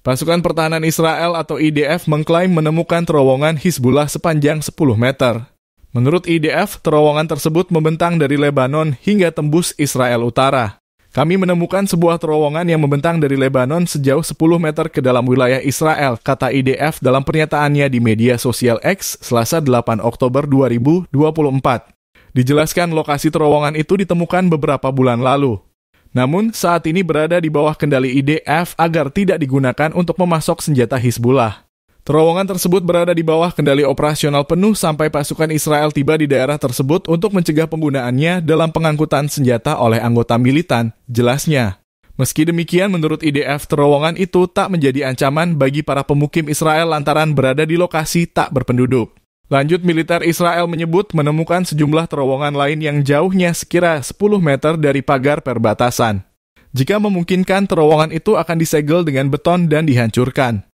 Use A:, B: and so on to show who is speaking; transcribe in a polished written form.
A: Pasukan Pertahanan Israel atau IDF mengklaim menemukan terowongan Hizbullah sepanjang 10 meter. Menurut IDF, terowongan tersebut membentang dari Lebanon hingga tembus Israel Utara. Kami menemukan sebuah terowongan yang membentang dari Lebanon sejauh 10 meter ke dalam wilayah Israel, kata IDF dalam pernyataannya di media sosial X Selasa 8 Oktober 2024. Dijelaskan lokasi terowongan itu ditemukan beberapa bulan lalu. Namun, saat ini berada di bawah kendali IDF agar tidak digunakan untuk memasok senjata Hizbullah. Terowongan tersebut berada di bawah kendali operasional penuh sampai pasukan Israel tiba di daerah tersebut untuk mencegah penggunaannya dalam pengangkutan senjata oleh anggota militan, jelasnya. Meski demikian, menurut IDF, terowongan itu tak menjadi ancaman bagi para pemukim Israel lantaran berada di lokasi tak berpenduduk. Lanjut, militer Israel menyebut menemukan sejumlah terowongan lain yang jauhnya sekira 10 meter dari pagar perbatasan. Jika memungkinkan, terowongan itu akan disegel dengan beton dan dihancurkan.